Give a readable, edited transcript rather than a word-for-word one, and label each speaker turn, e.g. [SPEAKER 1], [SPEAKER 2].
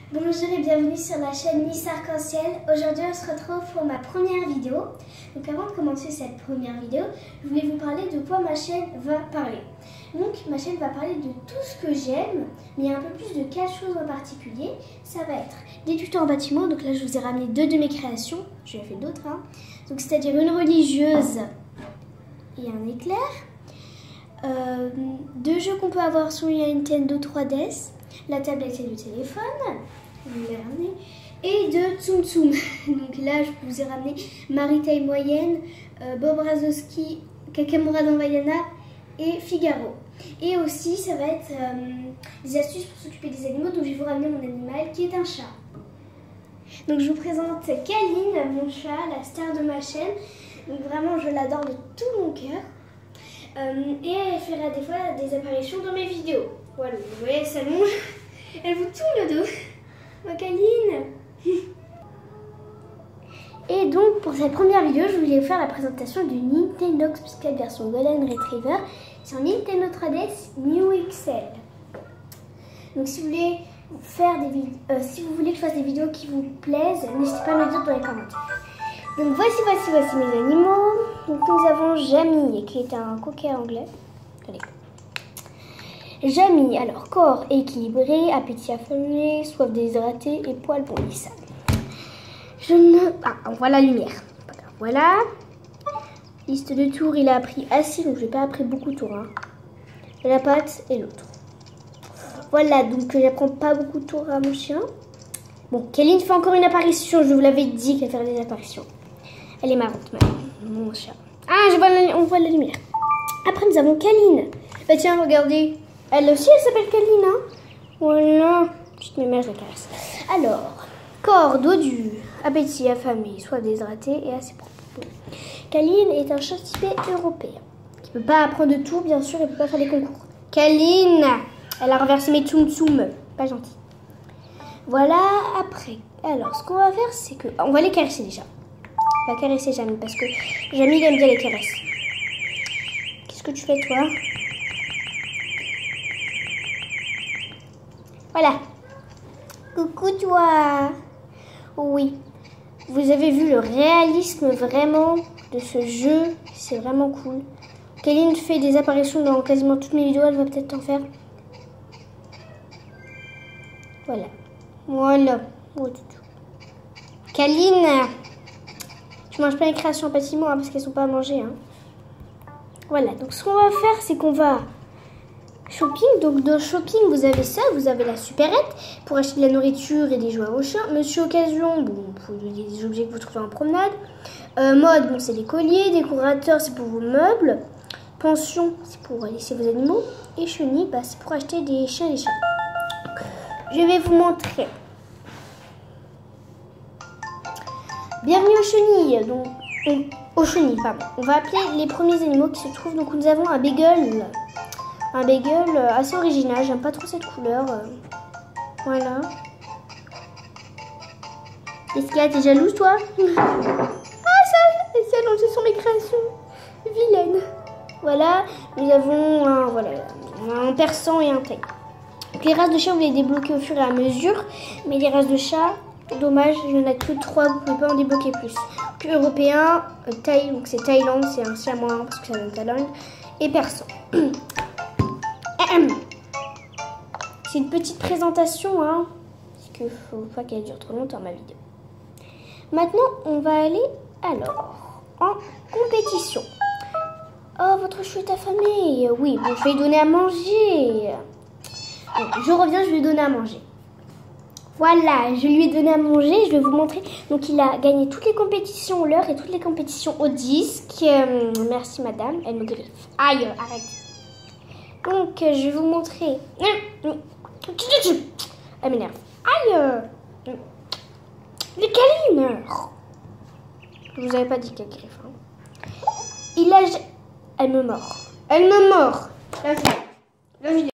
[SPEAKER 1] Bonjour et bienvenue sur la chaîne Miss Arc-en-Ciel. Aujourd'hui on se retrouve pour ma première vidéo. Donc avant de commencer cette première vidéo, je voulais vous parler de quoi ma chaîne va parler. Donc ma chaîne va parler de tout ce que j'aime, mais il y a un peu plus de 4 choses en particulier. Ça va être des tutos en bâtiment, donc là je vous ai ramené 2 de mes créations, je vais faire d'autres. Donc c'est-à-dire une religieuse et un éclair. 2 jeux qu'on peut avoir sur la Nintendo 3DS, la tablette et le téléphone, je vous l'ai ramené, et 2 Tsum Tsum. Donc là, je vous ai ramené Marie taille moyenne, Bob Razowski, Kakamura dans Vaiana et Figaro. Et aussi, ça va être des astuces pour s'occuper des animaux. Donc je vais vous ramener mon animal qui est un chat. Donc je vous présente Kaline, mon chat, la star de ma chaîne. Donc vraiment, je l'adore de tout mon cœur. Et elle fera des fois des apparitions dans mes vidéos. Voilà, vous voyez, elle s'allonge, elle vous tourne le dos. Ma Kaline. Et donc, pour cette première vidéo, je voulais vous faire la présentation du Nintendox Piscale version Golden Retriever sur Nintendo 3DS New XL. Donc, si vous voulez faire des si vous voulez que je fasse des vidéos qui vous plaisent, n'hésitez pas à me le dire dans les commentaires. Donc voici mes animaux. Donc nous avons Jamie qui est un cocker anglais. Allez. Jamie, alors corps équilibré, appétit affamé, soif déshydratée et poils bondissables. Ah, on voit la lumière. Voilà. Liste de tours, il a appris assis, donc je n'ai pas appris beaucoup de tours. La patte et l'autre. Voilà, donc j'apprends pas beaucoup de tours à mon chien. Bon, Kaline fait encore une apparition, je vous l'avais dit qu'elle ferait des apparitions. Elle est marrante, mon chat. Ah, on voit la lumière. Après, nous avons Kaline. Bah tiens, regardez. Elle aussi, elle s'appelle Kaline, hein. Voilà. Petite mémère, je la caresse. Alors, corps, dos dur, appétit affamé, soif déshydraté et assez propre. Kaline est un chat typé européen. Qui ne peut pas apprendre de tout, bien sûr, et ne peut pas faire les concours. Kaline, elle a renversé mes tsum tsum. Pas gentil. Voilà, après. Alors, ce qu'on va faire, c'est que... On va les caresser déjà. On va caresser Jamie parce que Jamie aime bien les caresses. Qu'est-ce que tu fais toi? Voilà. Coucou toi. Oui. Vous avez vu le réalisme vraiment de ce jeu. C'est vraiment cool. Kaline fait des apparitions dans quasiment toutes mes vidéos. Elle va peut-être en faire. Voilà. Voilà. Oh, Kaline. Je mange pas les créations en bâtiment parce qu'elles sont pas à manger. Voilà, donc ce qu'on va faire, c'est qu'on va shopping. Donc dans shopping, vous avez ça, vous avez la supérette pour acheter de la nourriture et des jouets à vos chiens. Monsieur Occasion, bon, pour des objets que vous trouvez en promenade. Mode, bon, c'est les colliers. Décorateur, c'est pour vos meubles. Pension, c'est pour laisser vos animaux. Et chenille, bah, c'est pour acheter des chiens et des chats. Je vais vous montrer. Bienvenue aux chenilles, donc aux chenilles, pardon. On va appeler les premiers animaux qui se trouvent. Donc nous avons un beagle assez original. J'aime pas trop cette couleur. Voilà. Est-ce qu'il y a t'es jalouse toi? Ah ça, ce sont mes créations vilaines. Voilà, nous avons un persan et un taille. Donc les races de chats vous les débloquez au fur et à mesure, mais les races de chats, dommage, il n'y en a que 3, vous ne pouvez pas en débloquer plus. Puis européen, Thaï, donc c'est Thaïlande, c'est un siamois parce que ça vient de Thaïlande, et persan. C'est une petite présentation, parce qu'il ne faut pas qu'elle dure trop longtemps ma vidéo. Maintenant, on va aller alors en compétition. Oh, votre chou est affamé. Oui, bon, je vais lui donner à manger. Bon, je reviens, je vais lui donner à manger. Voilà, je lui ai donné à manger, je vais vous montrer. Donc il a gagné toutes les compétitions au leurre et toutes les compétitions au disque. Merci madame, elle me griffe. Aïe, arrête. Donc je vais vous montrer. Elle m'énerve. Aïe. Les Kaline. Je vous avais pas dit qu'elle griffe. Il a... Elle me mord. Elle me mord. La vidéo.